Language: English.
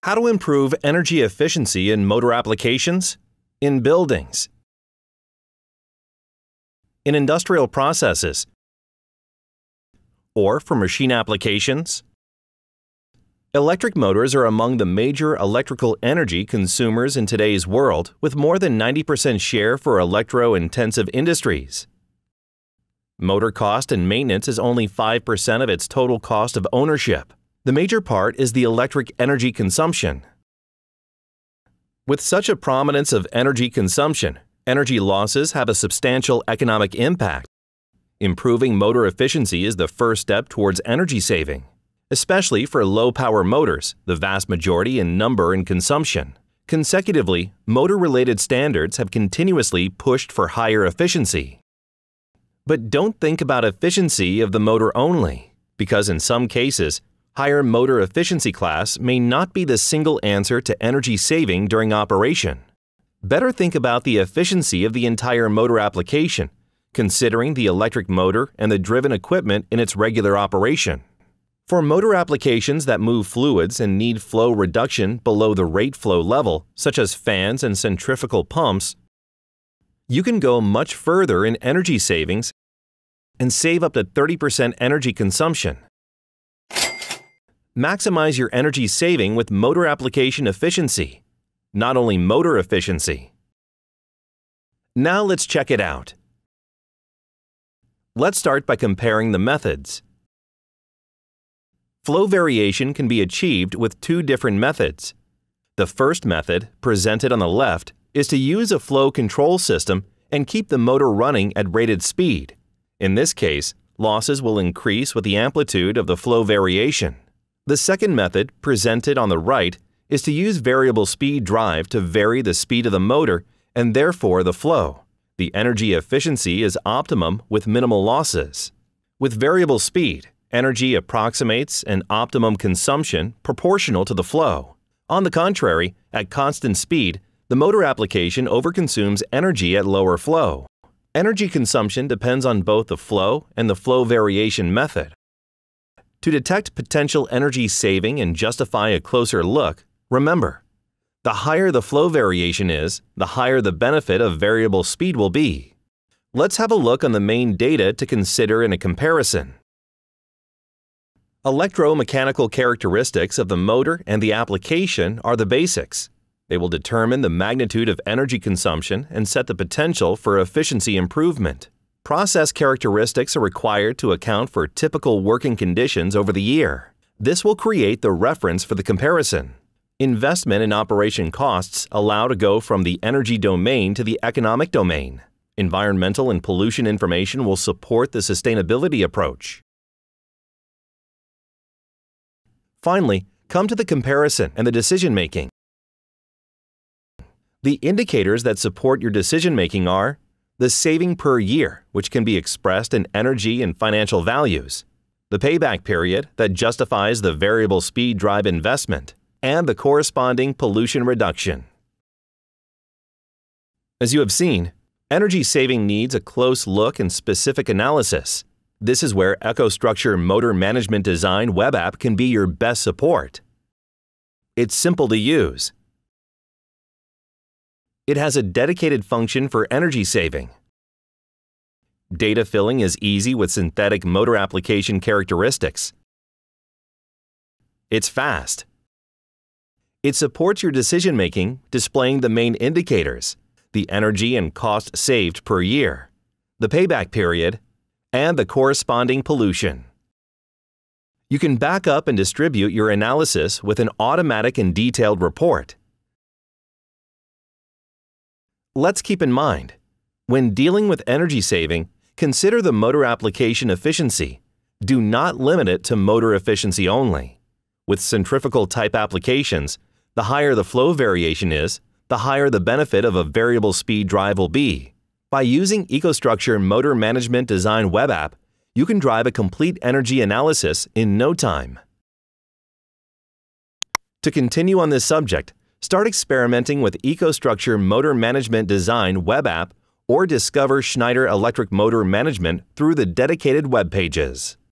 How to improve energy efficiency in motor applications? In buildings. In industrial processes. Or for machine applications? Electric motors are among the major electrical energy consumers in today's world, with more than 90% share for electro-intensive industries. Motor cost and maintenance is only 5% of its total cost of ownership. The major part is the electric energy consumption. With such a prominence of energy consumption, energy losses have a substantial economic impact. Improving motor efficiency is the first step towards energy saving, especially for low-power motors, the vast majority in number and consumption. Consecutively, motor-related standards have continuously pushed for higher efficiency. But don't think about efficiency of the motor only, because in some cases, higher motor efficiency class may not be the single answer to energy saving during operation. Better think about the efficiency of the entire motor application, considering the electric motor and the driven equipment in its regular operation. For motor applications that move fluids and need flow reduction below the rate flow level, such as fans and centrifugal pumps, you can go much further in energy savings and save up to 30% energy consumption. Maximize your energy saving with motor application efficiency, not only motor efficiency. Now let's check it out. Let's start by comparing the methods. Flow variation can be achieved with two different methods. The first method, presented on the left, is to use a flow control system and keep the motor running at rated speed. In this case, losses will increase with the amplitude of the flow variation. The second method, presented on the right, is to use variable speed drive to vary the speed of the motor and therefore the flow. The energy efficiency is optimum with minimal losses. With variable speed, energy approximates an optimum consumption proportional to the flow. On the contrary, at constant speed, the motor application overconsumes energy at lower flow. Energy consumption depends on both the flow and the flow variation method. To detect potential energy saving and justify a closer look, remember, the higher the flow variation is, the higher the benefit of variable speed will be. Let's have a look on the main data to consider in a comparison. Electromechanical characteristics of the motor and the application are the basics. They will determine the magnitude of energy consumption and set the potential for efficiency improvement. Process characteristics are required to account for typical working conditions over the year. This will create the reference for the comparison. Investment and operation costs allow to go from the energy domain to the economic domain. Environmental and pollution information will support the sustainability approach. Finally, come to the comparison and the decision-making. The indicators that support your decision-making are the saving per year, which can be expressed in energy and financial values, the payback period that justifies the variable speed drive investment, and the corresponding pollution reduction. As you have seen, energy saving needs a close look and specific analysis. This is where EcoStruxure Motor Management Design web app can be your best support. It's simple to use. It has a dedicated function for energy saving. Data filling is easy with synthetic motor application characteristics. It's fast. It supports your decision-making, displaying the main indicators, the energy and cost saved per year, the payback period, and the corresponding pollution. You can back up and distribute your analysis with an automatic and detailed report. Let's keep in mind, when dealing with energy saving, consider the motor application efficiency. Do not limit it to motor efficiency only. With centrifugal type applications, the higher the flow variation is, the higher the benefit of a variable speed drive will be. By using EcoStruxure Motor Management Design web app, you can drive a complete energy analysis in no time. To continue on this subject, start experimenting with EcoStruxure Motor Management Design web app or discover Schneider Electric Motor Management through the dedicated web pages.